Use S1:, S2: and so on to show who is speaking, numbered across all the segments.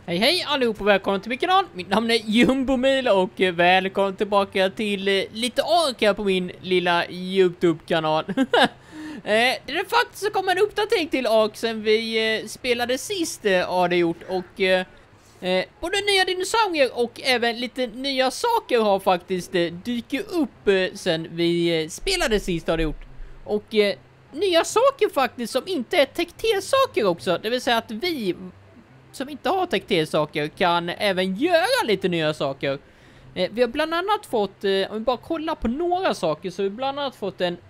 S1: Hej hej allihop och välkommen till min kanal. Mitt namn är Jumbomil och välkommen tillbaka till lite ark här på min lilla YouTube-kanal. Det är faktiskt så kommer en uppdatering till ark sen vi spelade sist har det gjort. Och både nya dinosaurier och även lite nya saker har faktiskt dykt upp sen vi spelade sist har det gjort. Och nya saker faktiskt som inte är tekniksaker också. Det vill säga att vi som inte har tekniksaker kan även göra lite nya saker. Vi har bland annat fått, om vi bara kollar på några saker, så har vi bland annat fått en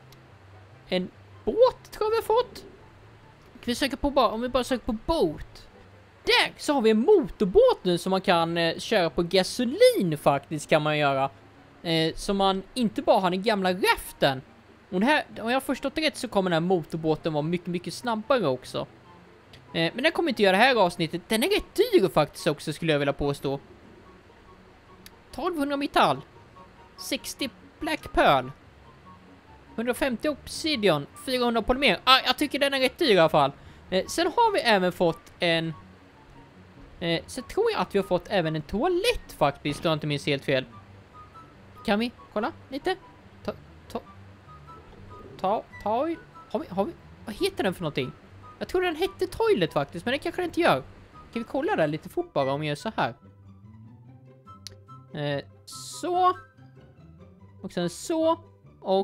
S1: båt tror jag vi har fått. Kan vi söka på om vi bara söker på båt. Där så har vi en motorbåt nu som man kan köra på gasolin faktiskt kan man göra. Så man inte bara har den gamla raften. Och här, om jag har förstått rätt så kommer den här motorbåten vara mycket, mycket snabbare också. Men den kommer inte göra det här avsnittet. Den är rätt dyr faktiskt också skulle jag vilja påstå. 1200 metall. 60 black pearl. 150 obsidian. 400 polymer. Jag tycker den är rätt dyr i alla fall. Sen har vi även fått en... så tror jag att vi har fått även en toalett faktiskt. Om jag inte minns helt fel. Kan vi kolla lite? Har vi... Vad heter den för någonting? Jag tror den hette toilet faktiskt, men det kanske den inte gör. Kan vi kolla där lite fort bara om vi gör så här. Så. Och sen så. Och.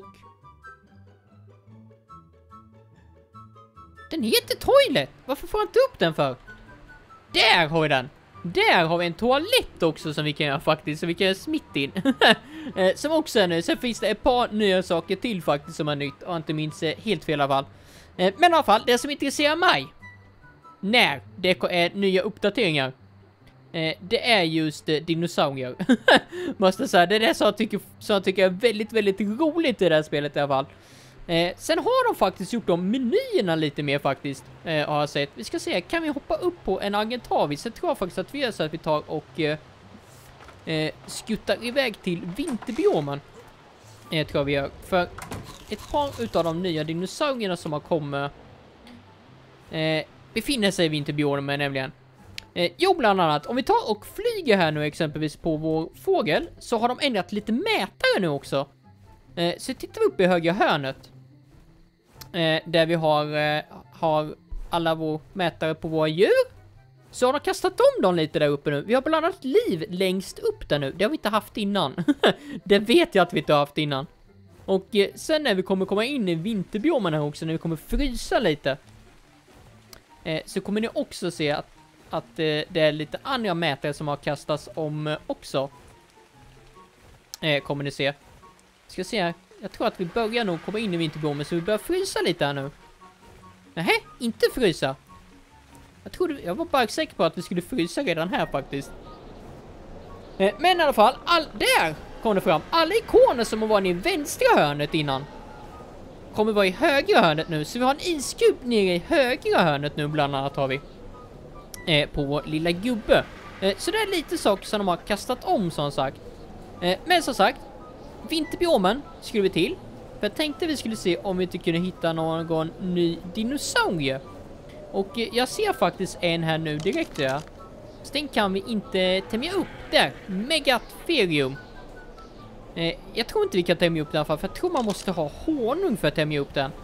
S1: Den heter toilet. Varför får jag inte upp den för? Där har vi den. Där har vi en toalett också som vi kan göra faktiskt. Så vi kan göra smitt in. Som också är nu. Sen finns det ett par nya saker till faktiskt som är nytt. Och inte minst helt fel i alla fall. Men i alla fall, det som intresserar mig när det är nya uppdateringar, det är just dinosaurier. Måste jag säga, det är det som jag tycker är väldigt, väldigt roligt i det här spelet i alla fall. Sen har de faktiskt gjort de menyerna lite mer faktiskt, har jag sett. Vi ska se, kan vi hoppa upp på en Argentavis? Jag tror faktiskt att vi gör så att vi tar och skuttar iväg till vinterbiomen. Jag tror vi gör. För ett par utav de nya dinosaurierna som har kommit befinner sig i vinterbiomen nämligen. Jo, bland annat. Om vi tar och flyger här nu exempelvis på vår fågel så har de ändrat lite mätare nu också. Så tittar vi upp i högra hörnet. Där vi har alla våra mätare på våra djur. Så har de kastat om dem lite där uppe nu. Vi har bland annat liv längst upp där nu. Det har vi inte haft innan. Det vet jag att vi inte har haft innan. Och sen när vi kommer komma in i vinterbiomen här också, när vi kommer frysa lite. Så kommer ni också se att det är lite andra mätare som har kastats om också. Kommer ni se. Ska se här. Jag tror att vi börjar nog komma in i vinterbiomen så vi börjar frysa lite här nu. Nej, inte frysa. Jag var bara säker på att vi skulle frysa redan här faktiskt. Men i alla fall, där kom det fram. Alla ikoner som har varit i vänstra hörnet innan kommer vara i högra hörnet nu. Så vi har en iskub nere i högra hörnet nu bland annat har vi. På vår lilla gubbe. Så det är lite saker som de har kastat om som sagt. Men som sagt, vinterbiomen skulle vi till. För jag tänkte vi skulle se om vi inte kunde hitta någon ny dinosaurie. Och jag ser faktiskt en här nu direkt där. Så den kan vi inte tämja upp. Där, Megatherium. Jag tror inte vi kan tämja upp den i alla fall. För jag tror man måste ha honung för att tämja upp den.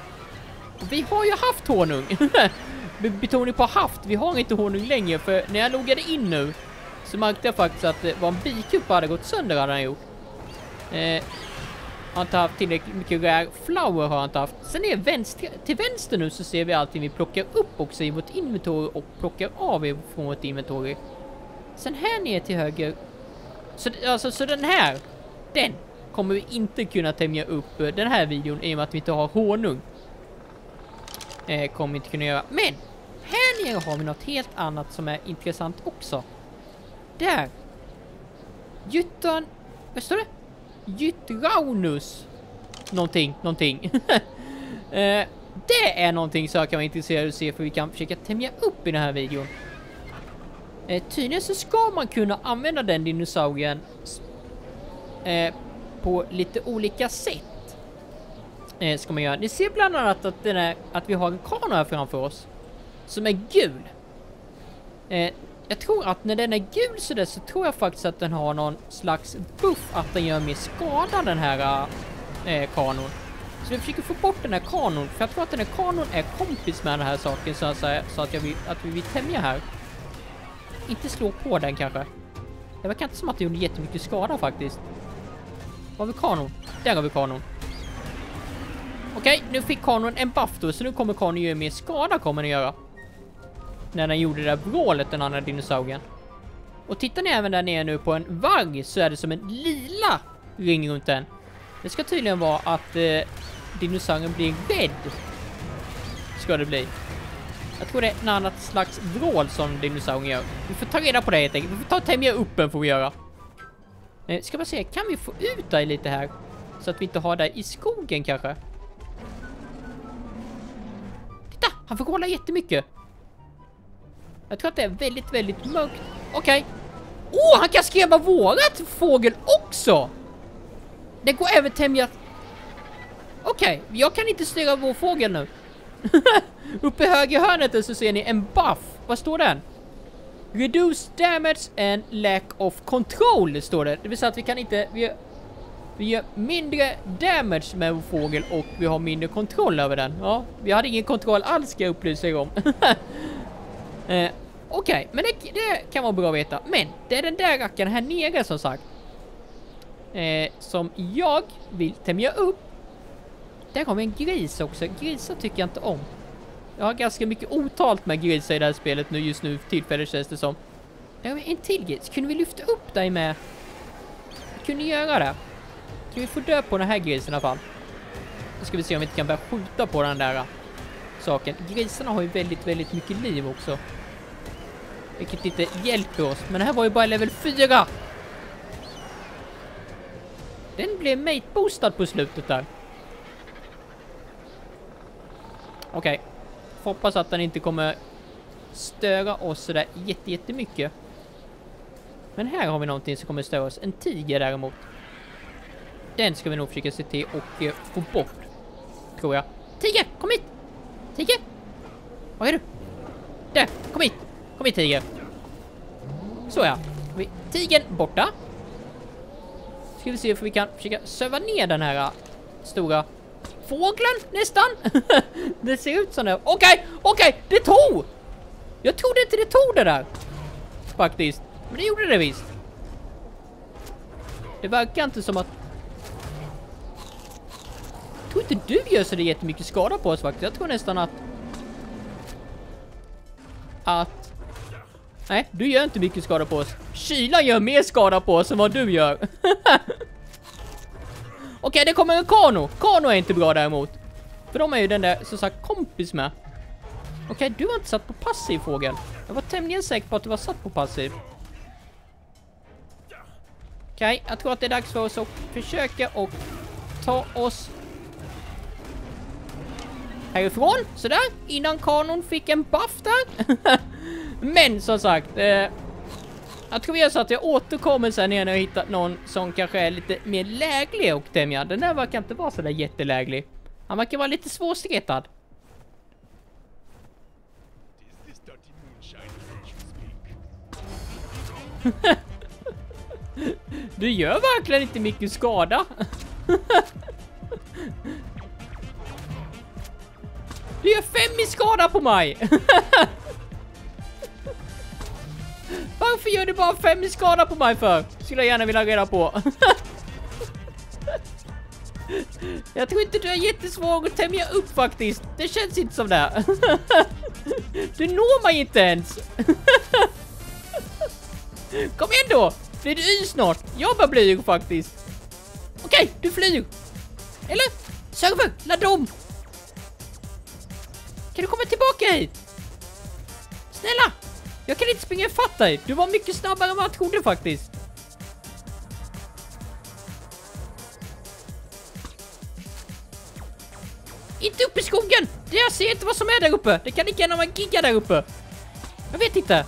S1: Vi har ju haft honung. Betoning på haft. Vi har inte honung längre. För när jag loggade in nu så märkte jag faktiskt att det var en bikup hade gått sönder hade den gjort. Har inte haft tillräckligt mycket rare flower har jag inte haft. Sen är till vänster nu så ser vi allting vi plockar upp också i vårt inventory och plockar av från vårt inventory. Sen här ner till höger. Så den här, den kommer vi inte kunna tämja upp den här videon i och med att vi inte har honung. Kommer vi inte kunna göra. Men här nere har vi något helt annat som är intressant också. Där. Vad står det? Gytraunus. Någonting. Det är någonting som jag kan vara intresserad av att se för vi kan försöka tämja upp i den här videon. Tydligen så ska man kunna använda den dinosaurien på lite olika sätt. Ska man göra. Ni ser bland annat att vi har en kran här framför oss som är gul. Jag tror att när den är gul så där, så tror jag faktiskt att den har någon slags buff att den gör mer skada, den här kanon. Så vi försöker få bort den här kanon, för jag tror att den här kanon är kompis med den här saken, så att vi vill tämja här. Inte slå på den kanske. Det verkar inte som att det gjorde jättemycket skada faktiskt. Var har vi kanon? Där har vi kanon. Okej, nu fick kanon en buff då, så nu kommer kanon göra mer skada, kommer den göra. När den gjorde det där vrålet, den andra dinosaurien. Och tittar ni även där nere nu på en vagg, så är det som en lila ring runt den. Det ska tydligen vara att dinosaurien blir rädd. Ska det bli. Jag tror det är ett annat slags vrål som dinosaurien gör. Vi får ta reda på det helt enkelt. Vi får ta och tämja upp den, får vi göra. Ska vi se, kan vi få ut dig lite här? Så att vi inte har det i skogen kanske. Titta, han får kolla jättemycket. Jag tror att det är väldigt, väldigt mörkt. Okej. Åh, han kan skriva vårat fågel också! Det går även tämja... Okej, jag kan inte styra vår fågel nu. Uppe i höger hörnet så ser ni en buff. Vad står den? Reduce damage and lack of control, står det. Det vill säga att vi kan inte... Vi gör mindre damage med vår fågel och vi har mindre kontroll över den. Ja, vi hade ingen kontroll alls, ska jag upplysa er om. Okej, men det kan vara bra att veta. Men det är den där rackaren här nere som sagt. Som jag vill tämja upp. Där har vi en gris också. Grisar tycker jag inte om. Jag har ganska mycket otalt med grisar i det här spelet nu, just nu tillfället känns det som. Där har vi en till gris. Kunde vi lyfta upp dig med? Kunde ni göra det? Kan vi få dö på den här grisen i alla fall? Nu ska vi se om vi inte kan börja skjuta på den där saken. Grisarna har ju väldigt, väldigt mycket liv också. Vilket inte hjälper oss. Men det här var ju bara level 4. Den blev mate-boostad på slutet där. Okej. Hoppas att den inte kommer störa oss sådär jättemycket. Men här har vi någonting som kommer störa oss. En tiger däremot. Den ska vi nog försöka se till och få bort. Tror jag. Tiger, kom hit! Tiger! Var är du? Där, kom hit! Kom hit, tiger! Så ja. Tigern borta. Ska vi se om vi kan försöka söva ner den här stora fågeln nästan. Det ser ut som det. Okej, det tog! Jag trodde inte det tog det där. Faktiskt. Men det gjorde det visst. Det verkar inte som att... Jag tror inte du gör så det jättemycket skada på oss faktiskt. Jag tror nästan att... Nej, du gör inte mycket skada på oss. Kylan gör mer skada på oss än vad du gör. Okej, det kommer en kano. Kano är inte bra däremot. För de är ju den där, som sagt, kompis med. Okej, du har inte satt på passiv, fågel. Jag var tämligen säker på att du var satt på passiv. Okej, jag tror att det är dags för oss att försöka och ta oss härifrån. Sådär, innan kanon fick en buff där. Men som sagt, jag tror jag så att jag återkommer sen när jag har hittat någon som kanske är lite mer läglig och tämja. Den där verkar inte vara så där jätteläglig. Han verkar vara lite svårstretad. Du gör verkligen inte mycket skada. Du gör 5 i skada på mig. Varför gör du bara 5 i skada på mig för? Skulle jag gärna vilja reda på. Jag tror inte du är jättesvår att tämja upp faktiskt. Det känns inte som det. Du når mig inte ens. Kom igen då. Blir du yr snart? Jag bara blir faktiskt. Okej, du flyr. Eller? Server, ladda om. Kan du komma tillbaka hit? Snälla. Jag kan inte springa ifatt dig. Du var mycket snabbare än vad jag trodde faktiskt. Inte upp i skogen. Jag ser inte vad som är där uppe. Det kan inte gärna vara en giga där uppe. Jag vet inte.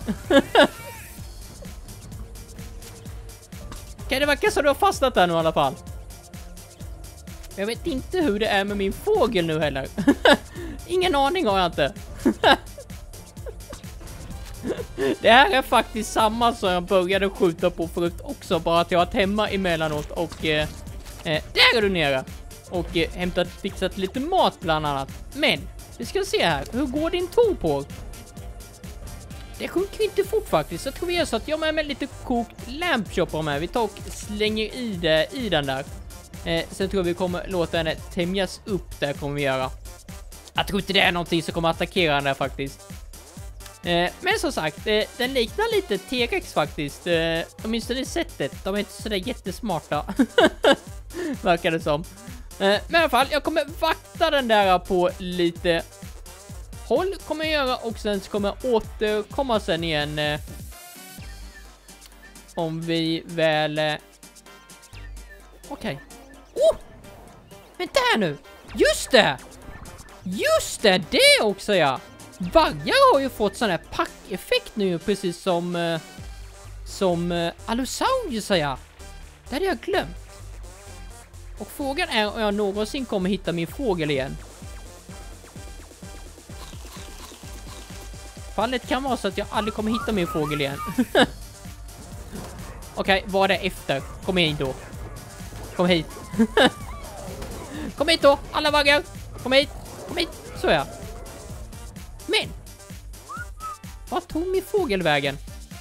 S1: Kan det verka så du har fastnat där nu i alla fall? Jag vet inte hur det är med min fågel nu heller. Ingen aning har jag inte. Det här är faktiskt samma som jag började skjuta på förut också, bara att jag har varit hemma emellanåt och där är du nere. Och fixat lite mat bland annat. Men, vi ska se här, hur går din tår på? Det sjunker inte fort faktiskt. Jag tror vi gör så att jag har med lite kokt lampchopper med. Vi tar och slänger i det i den där. Sen tror vi kommer låta henne tämjas upp där, kommer vi göra. Jag tror inte det är någonting som kommer attackera den där faktiskt. Men som sagt, den liknar lite T-Rex faktiskt. Åtminstone det sättet. De är inte sådär jättesmarta. Verkar det som. Men i alla fall, jag kommer vakta den där på lite håll kommer jag göra. Och sen kommer jag återkomma sen igen. Om vi väl... Okej. Oh! Vänta här nu! Just det! Just det! Det också, ja! Vargar har ju fått sån här packeffekt nu, precis som Allosaurus, ja. Det hade jag glömt. Och frågan är om jag någonsin kommer hitta min fågel igen. Fallet kan vara så att jag aldrig kommer hitta min fågel igen. Okej, vad är det efter? Kom hit då. Kom hit. Kom hit då, alla vargar. Kom hit. Kom hit. Så ja. Men. Vad tog min fågel vägen?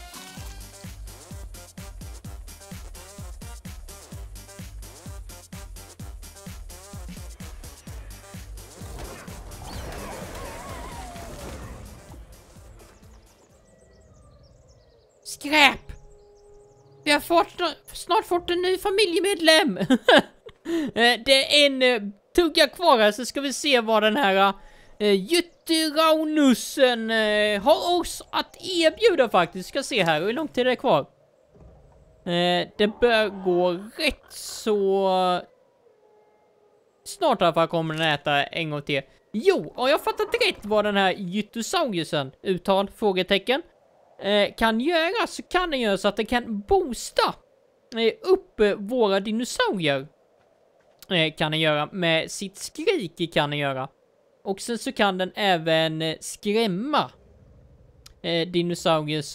S1: Skräp! Vi har snart fått en ny familjemedlem. Det är en tugga kvar här, så ska vi se vad den här Ytteraunusen har oss att erbjuda faktiskt. Ska se här, hur lång tid är det kvar? Det bör gå rätt så snart i alla fall kommer den äta en gång till. Jo, och jag har fattat rätt vad den här Yttosaurusen, uttal, frågetecken, kan göra, så kan den göra så att den kan boosta upp våra dinosaurier. Kan den göra med sitt skrik, kan den göra. Och sen så kan den även skrämma dinosaurier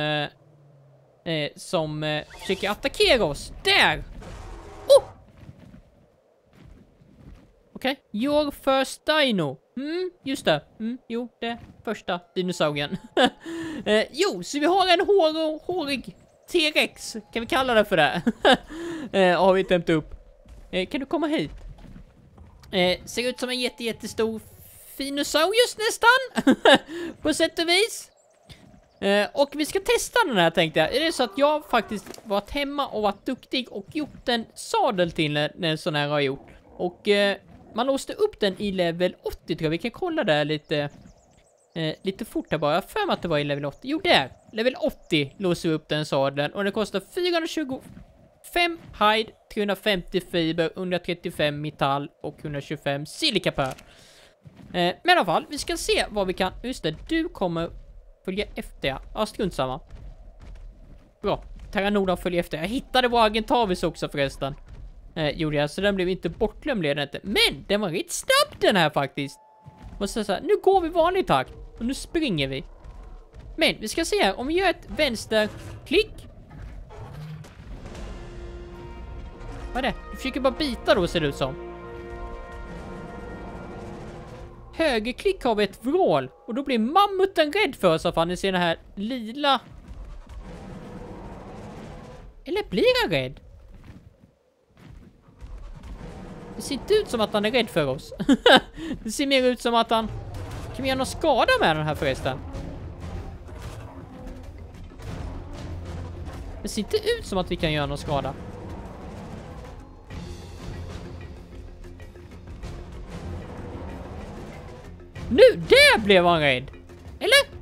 S1: som försöker attackera oss. Där! Oh! Okej, your first dino. Just det. Jo, det första dinosaurien. Jo, så vi har en hårig T-Rex. Kan vi kalla det för det? Har vi tämt upp. Kan du komma hit? Ser ut som en jättestor Finosaurus nästan. På sätt och vis. Och vi ska testa den här, tänkte jag. Är det så att jag faktiskt varit hemma och varit duktig och gjort en sadel till när en sån här har gjort. Och man låste upp den i level 80, tror jag. Vi kan kolla där lite fort här bara. Jag för mig att det var i level 80. Jo, där. Level 80 låser vi upp den sadeln. Och den kostar 425 hide, 350 fiber, 135 metall och 125 silika per. Men i alla fall, vi ska se vad vi kan... Just det, du kommer följa efter. Ja, strunt samma. Bra, Terranodon följer efter. Jag hittade vår Argentavis också förresten. Gjorde jag, så den blev inte bortglömd, blev den inte. Men den var rätt snabb den här faktiskt. Och så här, nu går vi vanlig takt. Och nu springer vi. Men vi ska se här, om vi gör ett vänsterklick. Vad är det? Du försöker bara bita då, ser det ut som. Högerklick har vi ett vrål. Och då blir mammuten rädd för oss, för ni ser den här lila. Eller blir han rädd? Det ser inte ut som att han är rädd för oss. Det ser mer ut som att han... Kan vi göra någon skada med den här förresten? Det ser inte ut som att vi kan göra någon skada. Nu, där blev han rädd. Eller?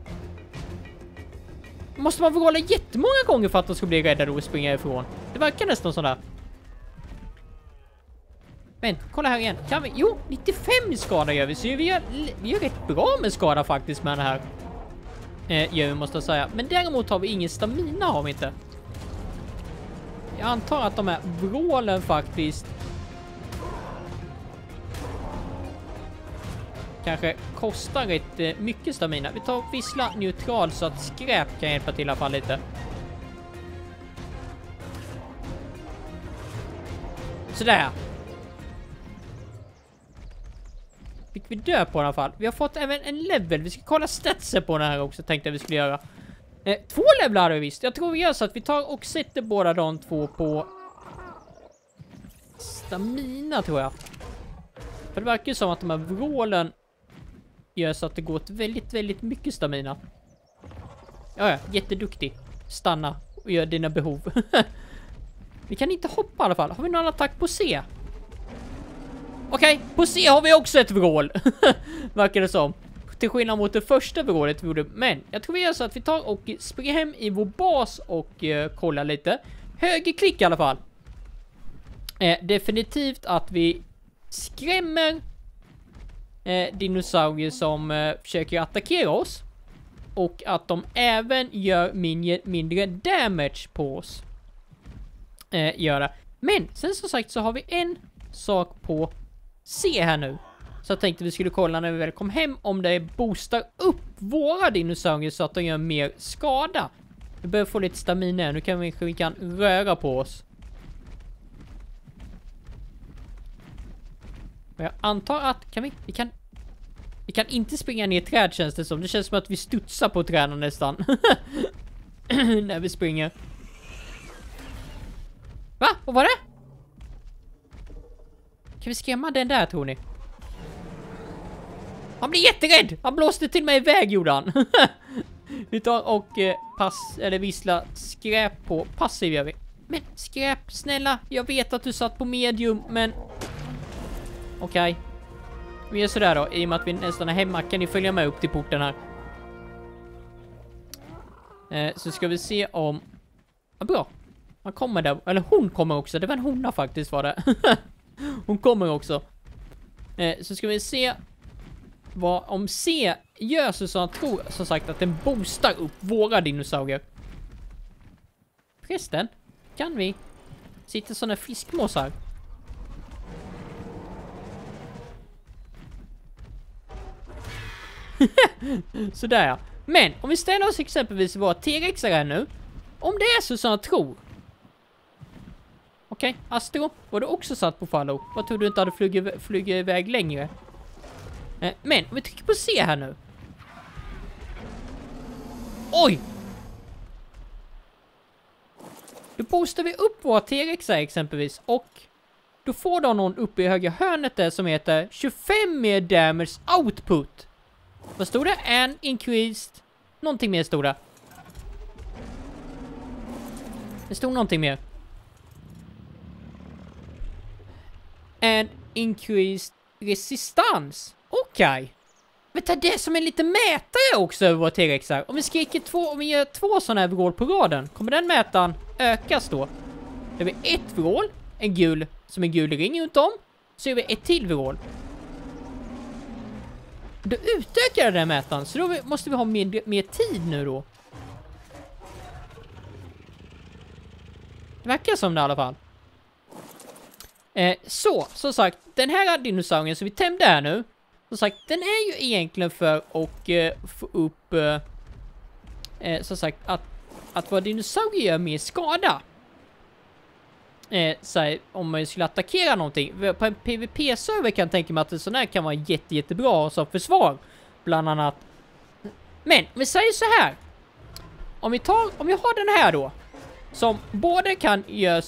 S1: Måste man vråla jättemånga gånger för att de ska bli rädda då och springa ifrån? Det verkar nästan sådär. Men, kolla här igen. Kan vi... Jo, 95 skada gör vi. Så vi gör rätt bra med skada faktiskt med den här. Vi måste säga. Men däremot har vi ingen stamina, har vi inte. Jag antar att de här vrålen faktiskt... kanske kostar rätt mycket stamina. Vi tar vissla neutral så att skräp kan hjälpa till i alla fall lite. Sådär. Fick vi dö på i alla fall. Vi har fått även en level. Vi ska kolla statsen på den här också, tänkte jag vi skulle göra. 2 levlar hade vi visst. Jag tror vi gör så att vi tar och sätter båda de 2 på stamina, tror jag. För det verkar ju som att de här vrålen gör så att det går åt väldigt, väldigt mycket stamina. Ja, jätteduktig. Stanna och gör dina behov. Vi kan inte hoppa i alla fall. Har vi någon attack på C? Okej, på C har vi också ett vrål. Verkar det som. Till skillnad mot det första vrålet vi gjorde. Men jag tror vi gör så att vi tar och springer hem i vår bas och kollar lite. Högerklick i alla fall. Definitivt att vi skrämmer dinosaurier som försöker attackera oss. Och att de även gör mindre damage på oss. Göra. Men sen som sagt så har vi en sak på C här nu. Så jag tänkte vi skulle kolla när vi väl kom hem om det boostar upp våra dinosaurier så att de gör mer skada. Vi behöver få lite stamina. Nu kan vi kan röra på oss. Och jag antar att vi kan inte springa ner i träd, känns det som. Det känns som att vi studsar på träden nästan. När vi springer. Va? Vad var det? Kan vi skrämma den där, tror ni? Han blir jätterädd! Han blåste till mig iväg, gjorde han. Vi tar och vissla skräp på passiv, gör vi. Men skräp, snälla. Jag vet att du satt på medium, men... Okej. Vi gör sådär då. I och med att vi nästan är hemma kan ni följa med upp till porten här. Så ska vi se om... Ja, bra. Han kommer där. Eller hon kommer också. Det var en hona faktiskt, var det. Hon kommer också. Så ska vi se vad om C gör så jag tror som sagt att den boostar upp våra dinosaurier. Förresten, kan vi sitta sådana fiskmås här? Sådär ja. Men om vi ställer oss exempelvis våra T-rexar här nu. Om det är så som jag tror. Okej, Astro, var du också satt på follow? Vad tror du inte hade flugit iväg längre? Men om vi trycker på C här nu. Oj! Då boostar vi upp våra T-rexar exempelvis. Och då får de någon uppe i högra hörnet där som heter 25 mer damage output. Vad stod det? And increased. Någonting mer stod det. Det stod någonting mer. And increased resistance. Okej. Vänta, det är som en liten mätare också över våra T-rexar. Om vi gör 2 sådana här vrål på raden, kommer den mätaren ökas då? Då har vi ett vrål, en gul ring runt om. Så gör vi ett till vrål. Då utökar den mätaren, så då måste vi ha mer tid nu då. Det verkar som det i alla fall. Som sagt, den här dinosaurien som vi tämde här nu, som sagt, den är ju egentligen för att få upp som sagt, att våra dinosaurier gör mer skada. Om man skulle attackera någonting. På en PvP-server kan jag tänka mig att en sån här kan vara jättebra som försvar. Bland annat. Men, om vi säger så här. Om vi har den här då. Som både kan göra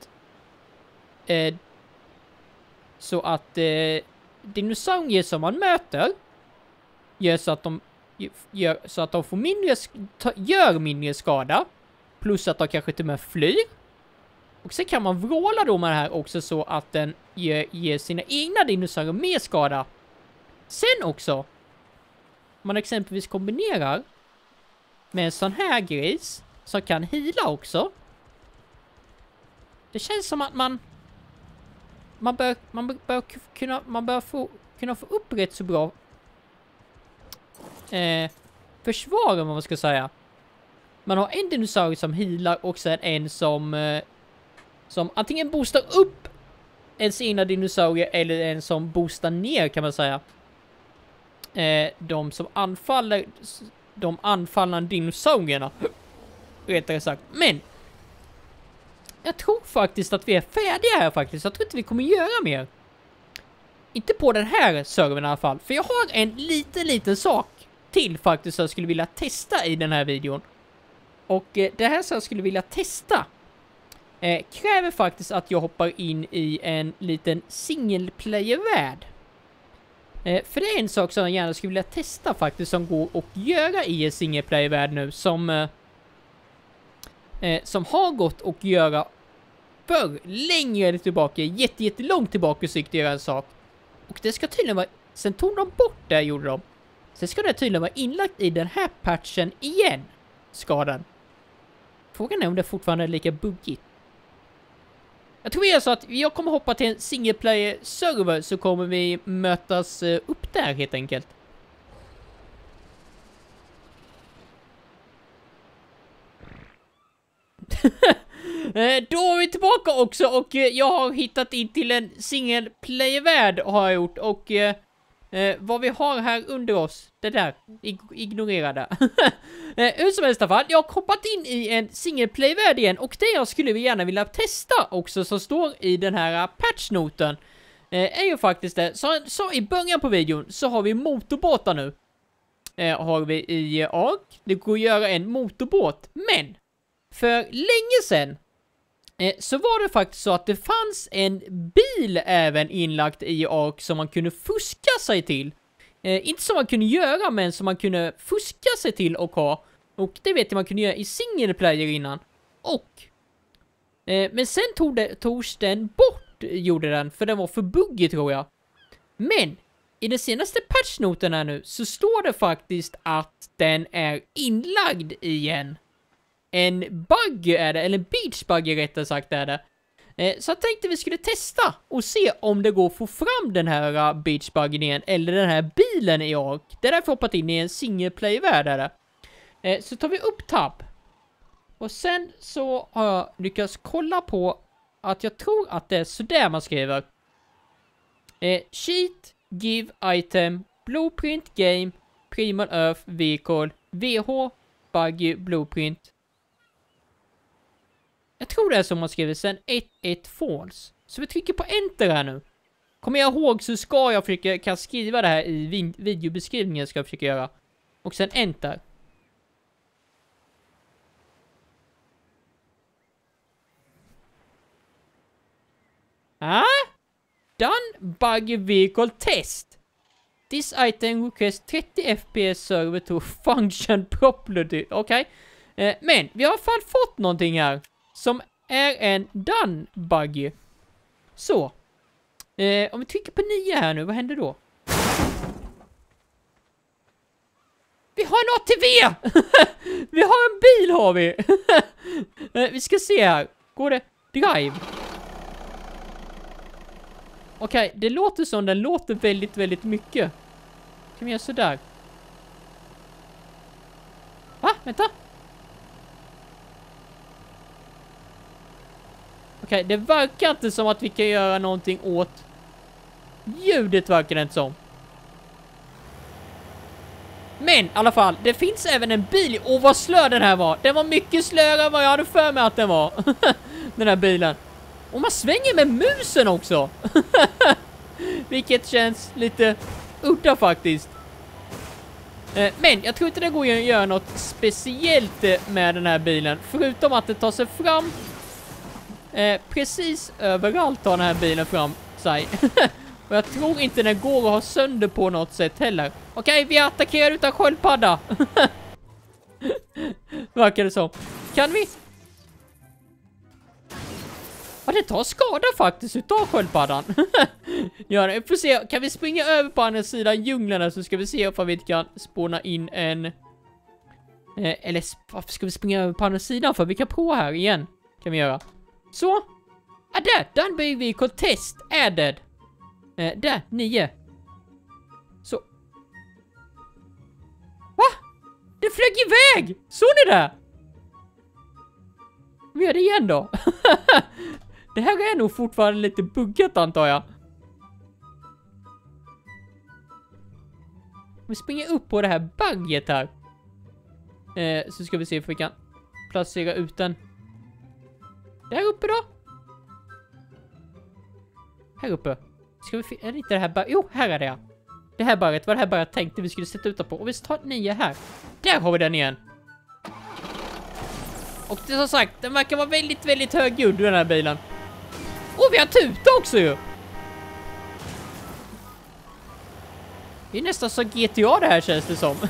S1: så att dinosaurier som man möter gör så att de får gör mindre skada. Plus att de kanske till och med flyr. Och sen kan man vråla då med det här också så att den ger sina egna dinosaurier mer skada. Sen också, om man exempelvis kombinerar med en sån här gris som kan heala också. Det känns som att man bör kunna få upp rätt så bra försvar, om man ska säga. Man har en dinosaurie som healar och sen en som antingen boostar upp ens egna dinosaurier eller en som boostar ner, kan man säga. de som anfaller de anfallande dinosaurierna. Rättare sagt. Men jag tror faktiskt att vi är färdiga här faktiskt. Jag tror inte vi kommer göra mer. Inte på den här servern i alla fall. För jag har en liten sak till faktiskt som jag skulle vilja testa i den här videon. Och det här som jag skulle vilja testa kräver faktiskt att jag hoppar in i en liten single player-värld. För det är en sak som jag gärna skulle vilja testa faktiskt som går att göra i en single player-värld nu som har gått att göra för längre tillbaka, jättelångt tillbaka så göra en sak. Och det ska tydligen vara, sen tog de bort det gjorde de. Sen ska det tydligen vara inlagt i den här patchen igen. Skadan. Frågan är om det fortfarande är lika buggigt. Jag tror så att jag kommer hoppa till en single player server så kommer vi mötas upp där helt enkelt. Då är vi tillbaka också och jag har hittat in till en single player-värld har jag gjort och vad vi har här under oss, det där, ignorera det. Hur som helst i alla fall, jag har hoppat in i en single player-värld igen och det jag skulle gärna vilja testa också som står i den här patchnoten är ju faktiskt det, så i början på videon så har vi motorbåtar nu. Har vi i Ark, det går att göra en motorbåt, men för länge sedan så var det faktiskt så att det fanns en bil även inlagt i Ark som man kunde fuska sig till. Inte som man kunde göra, men som man kunde fuska sig till och ha. Och det vet jag man kunde göra i single player innan. Och men sen togs den bort, gjorde den, för den var för buggig tror jag. Men i den senaste patchnoten här nu så står det faktiskt att den är inlagd igen. En bug är det, eller en beachbug rättare sagt är det. Så jag tänkte vi skulle testa och se om det går att få fram den här beachbuggen igen, eller den här bilen i Ark. Det är därför hoppat in i en single player-värld är det. Så tar vi upp tab. Och sen så har jag lyckats kolla på att jag tror att det är sådär man skriver. Sheet, give item, blueprint game, primal earth, vehicle, VH, buggy, blueprint. Jag tror det är som man skriver sen 1 false. Så vi trycker på enter här nu. Kommer jag ihåg så ska jag kan skriva det här i videobeskrivningen ska jag försöka göra. Och sen enter. Done buggy vehicle test. This item requires 30 FPS server to function properly. Okej. Men vi har i alla fall fått någonting här. Som är en done buggy. Så. Om vi trycker på 9 här nu, vad händer då? Vi har en ATV! Vi har en bil har vi! Vi ska se här. Går det? Drive. Okej, det låter som den låter väldigt mycket. Kan vi göra sådär? Va? Vänta! Okej, det verkar inte som att vi kan göra någonting åt ljudet, verkar det inte som. Men i alla fall, det finns även en bil. Åh, vad slö den här var. Den var mycket slöare än vad jag hade för mig att den var. Den här bilen. Och man svänger med musen också. Vilket känns lite udda faktiskt. Men jag tror inte det går att göra något speciellt med den här bilen. Förutom att det tar sig fram. Precis överallt tar den här bilen fram sig. Och jag tror inte den går att ha sönder på något sätt heller. Okej, vi attackerar utan sköldpadda. Verkar det som. Kan vi? Ja, det tar skada faktiskt utav sköldpaddan. Ja, vi får se. Kan vi springa över på andra sidan djunglerna så ska vi se om vi kan spåna in en... eller varför ska vi springa över på andra sidan? För vi kan prova här igen. Kan vi göra. Så. Där. Den blir vi contest added. Där, 9. Så. Va? Det flög iväg! Såg ni det? Vi gör det igen då. Det här är nog fortfarande lite buggat antar jag. vi springer upp på det här bagget här. Så ska vi se om vi kan placera ut den. Där uppe då? Här uppe. Ska vi är det inte det här bagget? Jo, här är det. Det här bagget var det här bagget tänkte vi skulle sätta ut på. Och vi tar 9 här. Där har vi den igen. Och det som sagt, den verkar vara väldigt, väldigt högljudd den här bilen. Och vi har tuta också ju. Det är nästan så GTA det här känns det som.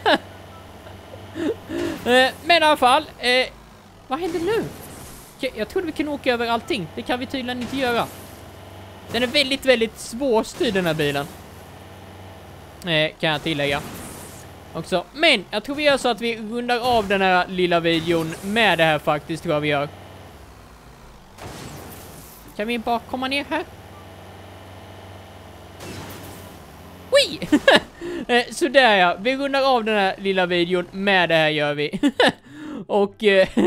S1: Men i alla fall, vad händer nu? Jag trodde vi kunde åka över allting. Det kan vi tydligen inte göra. Den är väldigt, väldigt svårstyrd den här bilen. Kan jag tillägga. Också. Men jag tror vi gör så att vi rundar av den här lilla videon med det här faktiskt, tror jag vi gör. Kan vi bara komma ner här? Oj! Så där ja, vi rundar av den här lilla videon med det här gör vi. Och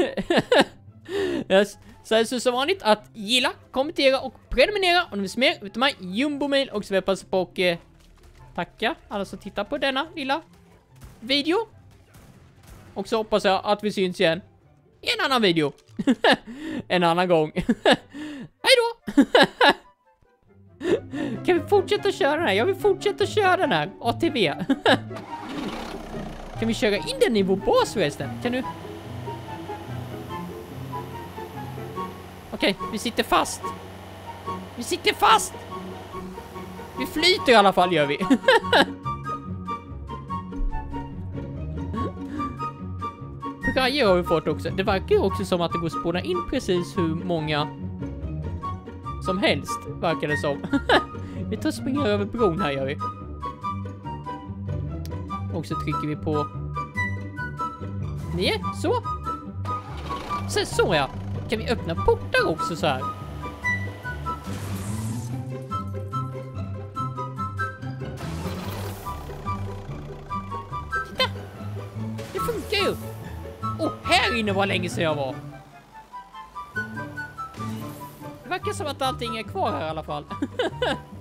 S1: så som vanligt att gilla, kommentera och prenumerera om ni vill se mer utav mig, Jumbomil, och så vill jag passa på och tacka alla som tittar på denna lilla video. Och så hoppas jag att vi syns igen i en annan video. En annan gång. Hej då! Kan vi fortsätta köra den här? Jag vill fortsätta köra den här ATV. Kan vi köra in den i vår bas förresten? Kan du? Okej, vi sitter fast. Vi sitter fast. Vi flyter i alla fall, gör vi. Grejer har vi fått också. Det verkar ju också som att det går att spåna in precis hur många som helst, verkar det som. Vi tar och springer över bron här, gör vi. Och så trycker vi på 9, så. Så ja. Kan vi öppna portar också så här? Titta! Det funkar ju! Här inne var länge sedan jag var. Det verkar som att allting är kvar här i alla fall.